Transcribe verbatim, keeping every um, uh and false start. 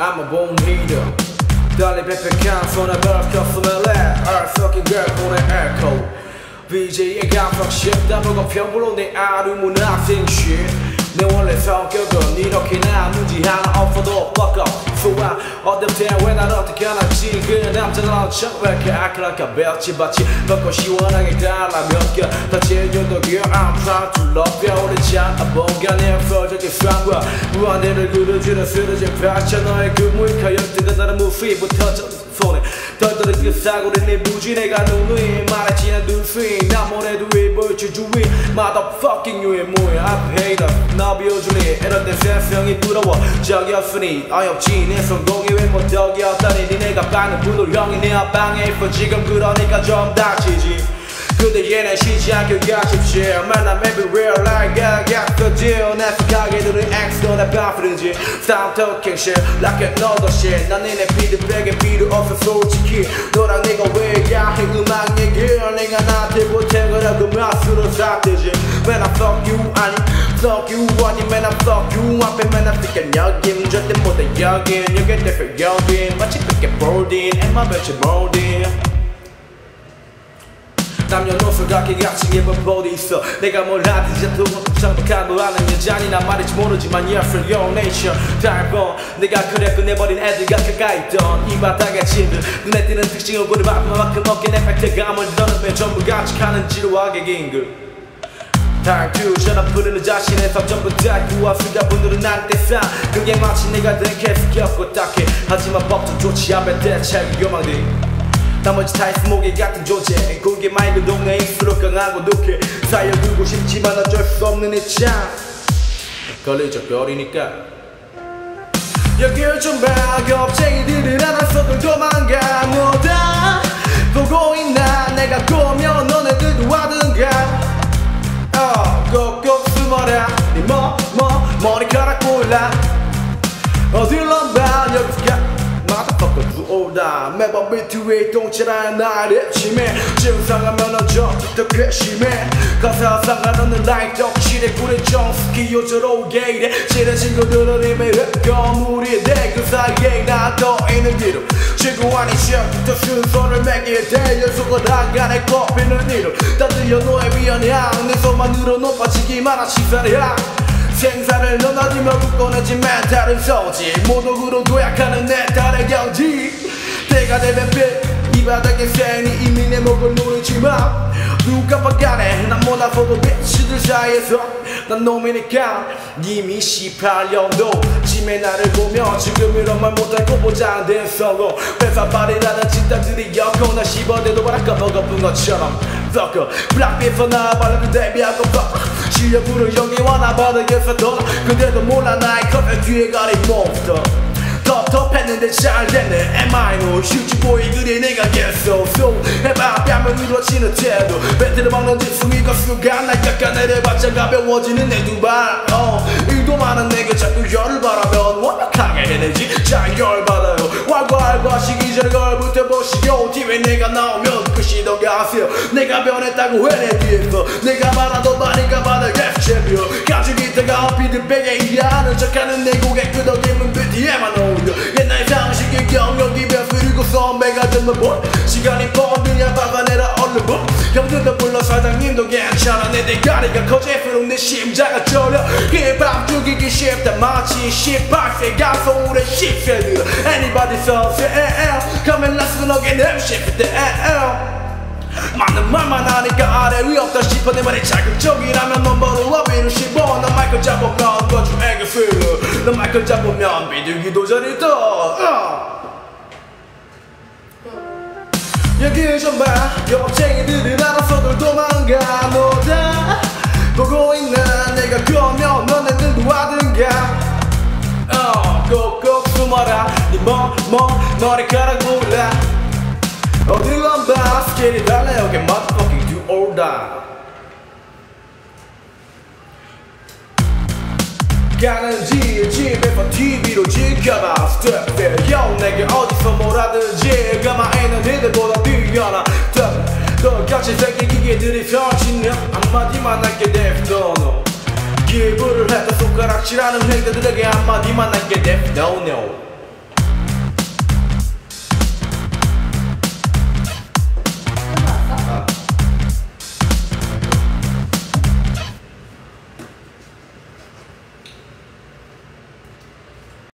I'm a born leader. 달리 빽빽한 손에 벌켰으면 let Our fucking girl 보내 echo 비제이의 감성 shit 다무건 평불로 내 아름은 학생 shit 내 원래 성격은 이렇게나 문제 하나 없어도 fuck up 좋아 어떨 때왜난 어떻게 하나지 그 남자는 척왜 이렇게 아클라카 벨치 받치 벗고 시원하게 갈라 몇개 다 제주도 girl I'm proud to love you 오래 참아 뭔가 내 표적의 쌍과 무한대를 그려주는 쓰러진 패션 너의 그 무익한 역대가 나를 무피부터 손에 덜덜이 그 사고를 내 부지 내가 누누이 말했지나 눈스윙 나 뭐래도 왜 보여줄 주위 motherfucking 유의 뭐야 I hate her 나 비워줄래 이럴 때 세상이 부러워 적이 없으니 어렵지 내 성공이 왜 못 적이 없다니 니네가 빠는 분노 형이 내 앞방에 있어 지금 그러니까 좀 닥치지 근데 얘네 쉬지 않게 가십시 Man I'm everywhere like I got the deal 내 가게들은 X도 나 바쁘지 Stop talking shit like I know the shit 난 니네 피드백에 필요 없어 솔직히 너랑 내가 왜 야해 음악 얘기 내가 나한테 보태거라 그 맛으로 삭되지 Man I fuck you 아니 fuck you 아니 Man I fuck you 앞에 Man I think 여긴 절대 못해 여긴 여긴 대표 여긴 마치 그렇게 boarding and my bitch boarding 남녀노소 각기 같이 예쁜 보디 있어 내가 뭘 하든지 정복한 뭐 하는 여자니 난 말인지 모르지만 Yeah for your nature 달번 내가 그래 끝내버린 애들과 가까이 있던 이 바닥의 친들 눈에 띄는 특징을 고려 바쁜만큼 어깨 내 팩트감을 너는 왜 전부 간직하는 지루하게 긴글 Time to 전화 부르는 자신의 전부 다 구합수다 분들은 나한테 싸 그게 마치 내가 든 계속 겪고 딱해 하지만 법도 좋지 않은 대책이 요망돼 나머지 다 스모기 같은 존재 그게 맑은 동네일수록 강하고 독해 살려두고 싶지만 어쩔 수 없는 이참 걸리적거리니까 여길 좀 봐 겁쟁이들을 안았어도 도망가 뭐다 보고 있나 내가 꼬면 너네들도 하든가 어 꼭꼭 숨어라 네 뭐 뭐 머리카락 골라 어딜로 봐 여기서 가 Motherfucker 들어오다 매번 비트 위에 동치라는 나의 침해 증상하면 어쩌부터 괘씸해 가사 상관없는 라인 떡칠에 꿀에 정수기 요저로게 이래 친한 친구들은 이미 흙거물이 돼 그 사이에 나 더 있는 뒤로 지구 아닌 시작부터 순서를 매기에 대연속을 한간에 꼽히는 이름 다들여 너의 미안해함 내 손만으로 높아지기만 한 시사리야 생사를 넘어지며 굳건해진 멘탈은 서지 모독으로 도약하는 내 딸의 경지 때가 되면 빛이 바닥에 샌이 이미 내 목을 누르지마 누가 봐가네 난 못나보고 bitch들 사이에서 난 놈이니까 이미 십팔 년도 짐의 나를 보며 지금 이런 말 못하고 보자는 서로 회사발이라는 진단들이 엮고 나 씹어대도 바랄까 먹어본 것처럼 Fucker 블락비에서 나발라도 데뷔하고 fuck 실력으로 영예와 나 바닥에서 더 근데도 몰라 나의 커피 뒤에 가린 몬스터 텁텁했는데 잘 됐네 Am I no 휴지 보이 그래 내가 get-so so 해봐 뺨을 눌러치는 태도 배틀을 막는 지승이가 수가 날 깎아내려봤자 가벼워지는 내 두발 어, 일도 많은 내게 자꾸 열을 바라면 완벽하게 해내지 잘 열받아요 왈과왈과 시기 전에 걸부터 보시고 뒤에 내가 나오면 끝이 더 가세요 내가 변했다고 해 내 뒤에서 내가 많아도 많이가 받아 F 챔피언 가죽이 뜨거운 피드백에 이해하는 척하는 내 고개 끄덕이는 비티에만 오려 옛날 상식의 경력이 베풀고 선배가 되면 뭘 시간이 뻗느냐 박아내라 얼른 뭐 형들도 불러 사장님도 괜찮아 내 대가리가 커질수록 내 심장을 졸려 힙합 죽이기 쉽다 마치 십팔 세 가소울의 십 세들 Anybody so say Come and let's go again them shit with the L 많은 말만 하니까 아래 위 없다 싶어 내 말이 자극적이라면 넘버를 러비를 씹어 난 마이크 잡으면 거주에게 필러 난 마이크 잡으면 비둘기도 저리 떠 여기 좀 봐 겁쟁이들은 알아서들 도망가 너다 보고 있나 내가 그러면 너네들도 하든가 어 꼭꼭 숨어라 네 뭐 뭐 머리카락 몰라 어딜 안 봐 스킬이 달라 여기 motherfucking do or die 가는지 집에서 티비로 지켜봐 Step there 형 내게 어디서 뭐라든지 가만히 있는 애들보다 뛰어나 똑같이 생긴 기계들이 펼치는 한마디만 할게 돼 no no 기부를 해도 손가락질하는 행동들에게 한마디만 할게 돼 no no